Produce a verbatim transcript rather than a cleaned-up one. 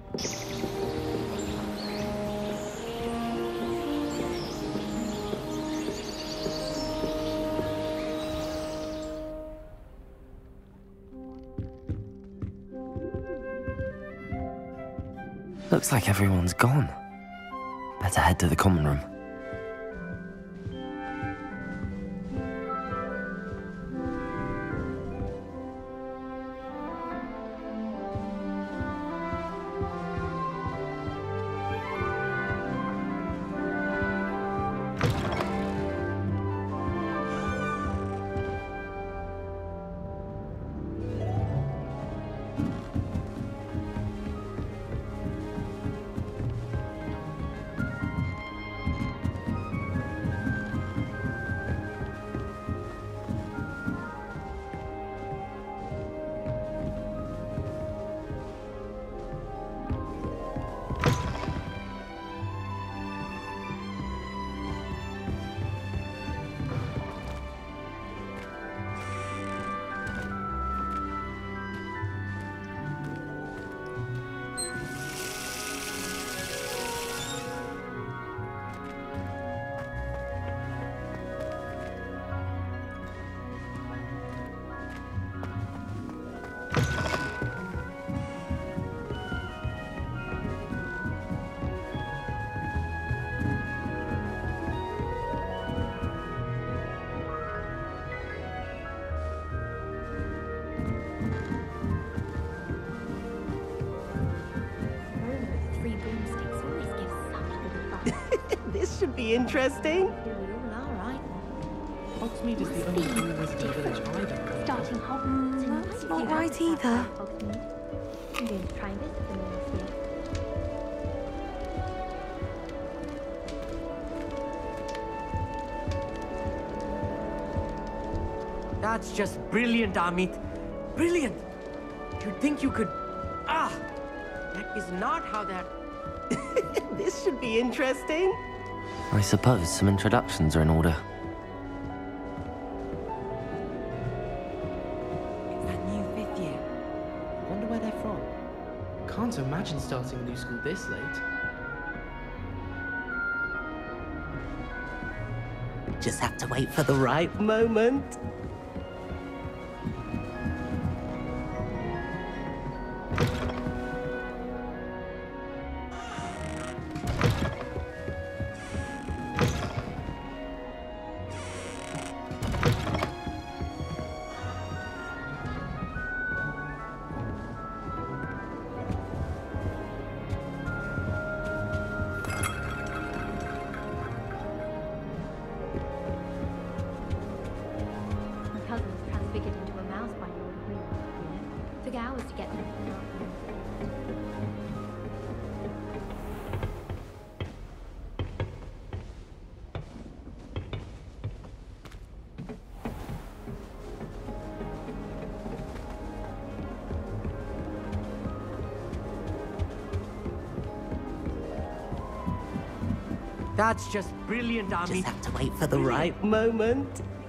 Looks like everyone's gone. Better head to the common room. This should be interesting. All right. Hogsmeade is the only blue wizarding village I know. Starting Hogwarts. Mm, that's not right either. I'm going to try and visit them all this year. That's just brilliant, Amit. Brilliant. You'd think you could... Ah! That is not how that... This should be interesting. I suppose some introductions are in order. It's that new fifth year. Wonder where they're from. Can't imagine starting a new school this late. Just have to wait for the right moment. Hours to get them. That's just brilliant, Amit. Just have to wait for the right moment.